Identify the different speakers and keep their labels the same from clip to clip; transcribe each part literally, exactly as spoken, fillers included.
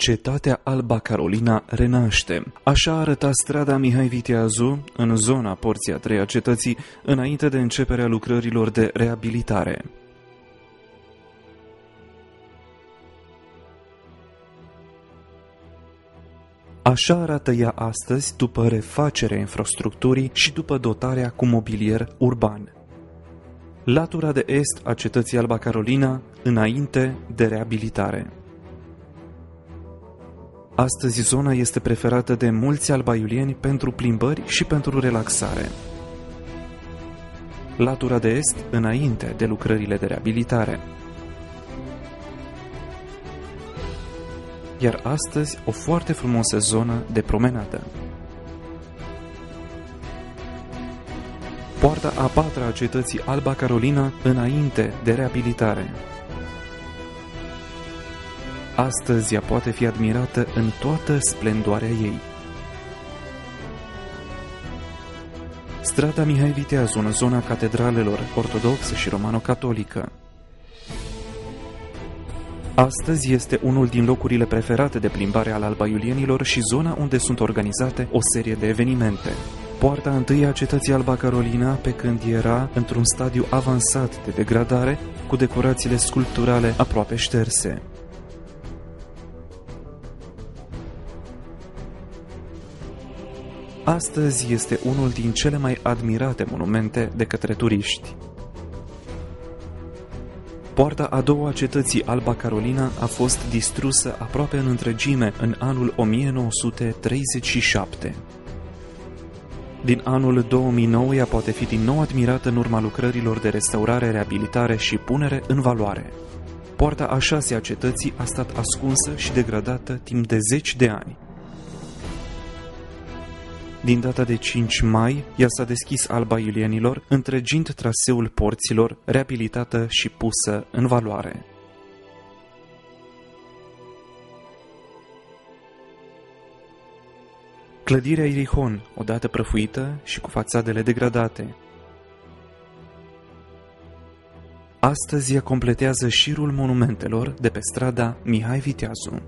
Speaker 1: Cetatea Alba Carolina renaște. Așa arăta strada Mihai Viteazu în zona porții a treia cetății înainte de începerea lucrărilor de reabilitare. Așa arată ea astăzi după refacerea infrastructurii și după dotarea cu mobilier urban. Latura de est a cetății Alba Carolina înainte de reabilitare. Astăzi zona este preferată de mulți albaiulieni pentru plimbări și pentru relaxare. Latura de est înainte de lucrările de reabilitare. Iar astăzi o foarte frumoasă zonă de promenadă. Poarta a patra a cetății Alba Carolina înainte de reabilitare. Astăzi ea poate fi admirată în toată splendoarea ei. Strada Mihai Viteazu în zona catedralelor ortodoxă și romano-catolică. Astăzi este unul din locurile preferate de plimbare al albaiulienilor și zona unde sunt organizate o serie de evenimente. Poarta întâi a cetății Alba Carolina, pe când era într-un stadiu avansat de degradare, cu decorațiile sculpturale aproape șterse. Astăzi este unul din cele mai admirate monumente de către turiști. Poarta a doua a cetății Alba Carolina a fost distrusă aproape în întregime în anul o mie nouă sute treizeci și șapte. Din anul două mii nouă ea poate fi din nou admirată în urma lucrărilor de restaurare, reabilitare și punere în valoare. Poarta a șasea a cetății a stat ascunsă și degradată timp de zeci de ani. Din data de cinci mai, ea s-a deschis albaiulienilor, întregind traseul porților, reabilitată și pusă în valoare. Clădirea Irihon, odată prăfuită și cu fațadele degradate. Astăzi ea completează șirul monumentelor de pe strada Mihai Viteazu.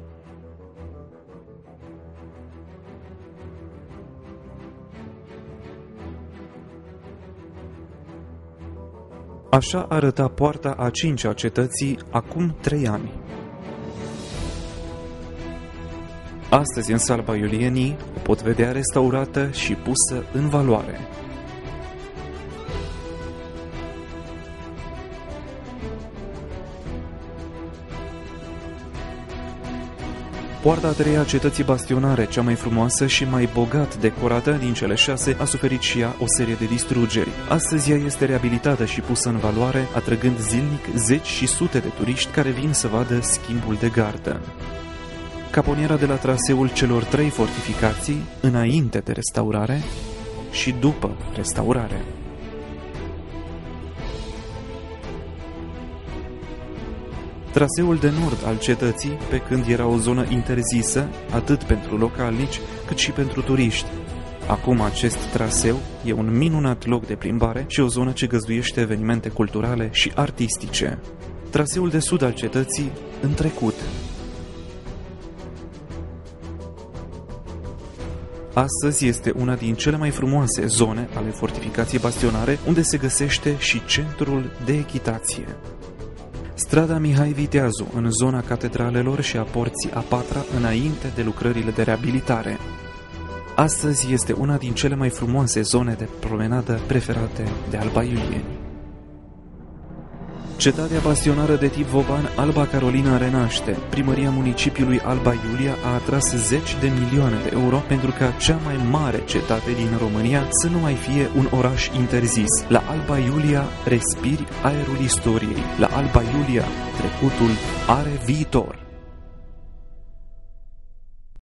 Speaker 1: Așa arăta poarta a cincea a cetății acum trei ani. Astăzi însă albaiulienii o pot vedea restaurată și pusă în valoare. Poarta a treia a cetății bastionare, cea mai frumoasă și mai bogat decorată din cele șase, a suferit și ea o serie de distrugeri. Astăzi ea este reabilitată și pusă în valoare, atrăgând zilnic zeci și sute de turiști care vin să vadă schimbul de gardă. Caponiera de la traseul celor trei fortificații, înainte de restaurare și după restaurare. Traseul de nord al cetății, pe când era o zonă interzisă, atât pentru localnici, cât și pentru turiști. Acum acest traseu e un minunat loc de plimbare și o zonă ce găzduiește evenimente culturale și artistice. Traseul de sud al cetății, în trecut. Astăzi este una din cele mai frumoase zone ale fortificației bastionare, unde se găsește și centrul de echitație. Strada Mihai Viteazu, în zona catedralelor și a porții a patra, înainte de lucrările de reabilitare. Astăzi este una din cele mai frumoase zone de promenadă preferate de albaiulieni. Cetatea bastionară de tip Voban, Alba Carolina renaște. Primăria municipiului Alba Iulia a atras zeci de milioane de euro pentru ca cea mai mare cetate din România să nu mai fie un oraș interzis. La Alba Iulia respiri aerul istoriei. La Alba Iulia trecutul are viitor.